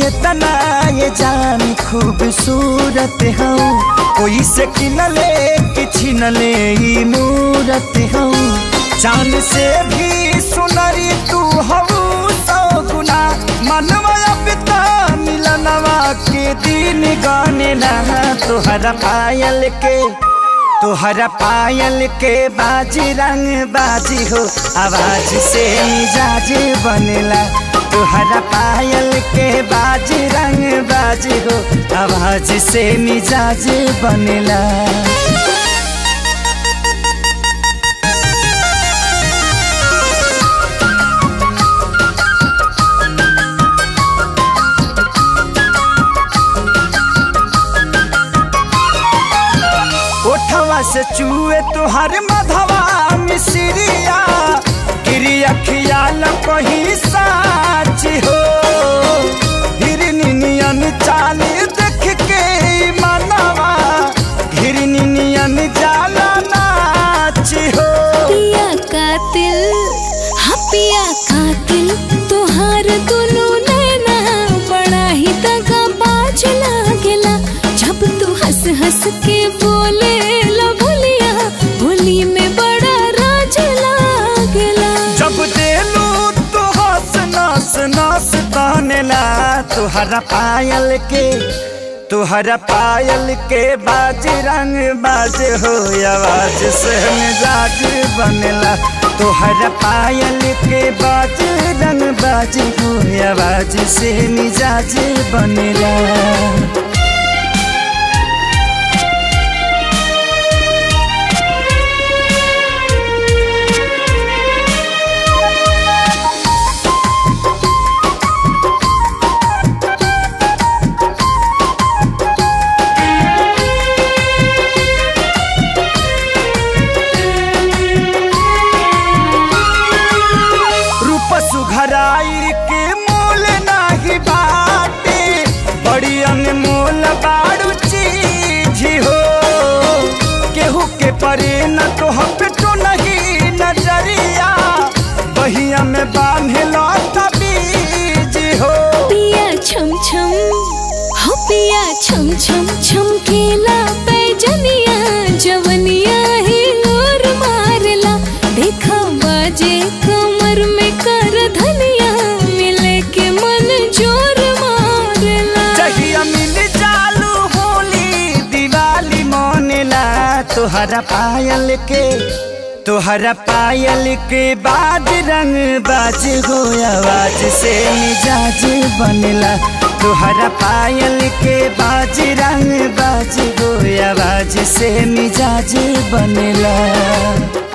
तना ये जान खूबसूरत हूँ, कोई से किनले किछि नले ई मूरत हूँ। चांद से भी सुनरी तू हूँ सौ गुना, मनवा पिता मिलनवा के दिन गाने लहा। तोहरा पायल के बाजी रंग बाजी हो, आवाज से मिजाज बनेला। तोहरा पायल के बाजी रंग बाजी हो, आवाज से मिजाज बनेला। ओठवा से चूए तुहार मधवा मिसरिया, गिरी अखियाल कहीं साच हो। हिरनी नियन चाल देख के मनवा, हिरनी नियन जाला नाच हो। पिया कातिल, हाँ पिया कातिल, तुहार दुनू नैना बड़ा ही दगाबाज लागेला। जब तू हंस हंस के बोले ला भुलिया, भुली में बड़ा राज लागेला। जब देलू तो हंस नस नस तानेला। तुहरा पायल के बाज रंग बाज हो, आवाज से मिजाज बनेला। तुहरा पायल के बाज रंग बाज हो, आवाज से मिजाज बनेला। सुघराई के मोल नाही बाटे, बड़ी अनमोल बाड़ू चीज हो। केहू के परे न तो हम तो नहीं नजरिया, बहिया में बांधे लौटा बीज हो। पिया छम छम, हो पिया छम छम छमकेला पैजनिया, जवनिया ही नूर मारला। देखा बाजे कमर में कर धनिया, मिले के मन जोर मारला। जहिया मिल चालू होली दिवाली मोनेला। तोहरा पायल के बाज रंग बाज हो, आवाज से मिजाज बनेला। तोहरा पायल के बाज रंग बाज हो, आवाज से मिजाज बनेला।